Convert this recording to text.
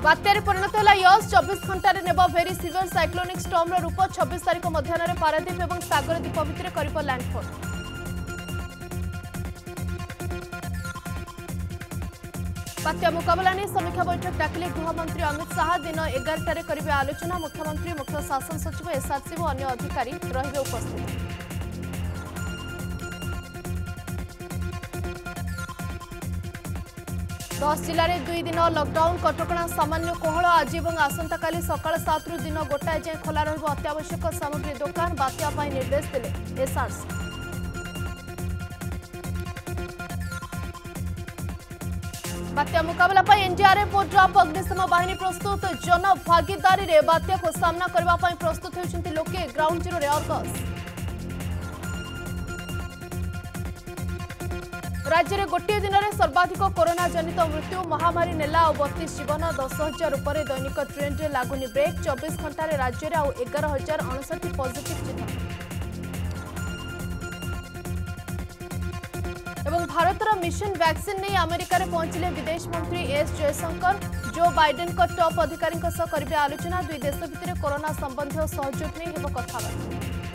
बात्यारे परिणत है यस 24 घंटे नेब भेरी सिवियर साइक्लोनिक स्टॉर्म रूप 26 तारिख मध्याह्न पारादीप और सागर द्वीप भितर कर लैंडफॉल। बात्या मुकाबला नहीं समीक्षा बैठक डाकिले गृहमंत्री अमित शाह दिन 11 करेंगे आलोचना। मुख्यमंत्री मुख्य शासन सचिव एसआरसी और अन्य अधिकारी रहिबे उपस्थित। 10 जिले में 2 दिन लॉकडाउन कटकणा सामान्य कोहल आज और आसंता काली सकाळ 7 रु दिन गोटाए जाए खोला रहिबो अत्यावश्यक सामग्री दुकान। बात्या पाई निर्देश देले एसआरसी। बात्या मुकाबला पर एनडीआरएफ और ड्राप अग्निशम बाहिनी प्रस्तुत। जन भागीदारी रे बात्या को सामना करबा पई प्रस्तुत होइछन्ति लोके। ग्राउंड जीरो रे अर्गस। राज्य में गोटे दिन में सर्वाधिक कोरोना जनित मृत्यु। महामारी नेला 32 जीवन। 10,000 उपर दैनिक ट्रेंड रे लागुनी ब्रेक। 24 घंटे राज्य में 11,069 पॉजिटिव चिन्ह। एवं भारतर मिशन वैक्सीन नहीं अमेरिका रे पहुंचले विदेश मंत्री एस जयशंकर। जो बाइडेन को टॉप अधिकारी करेंगे आलोचना। दुई देश भितर कोरोना संबंधी सहयोग नहीं हेब कथबार्ता।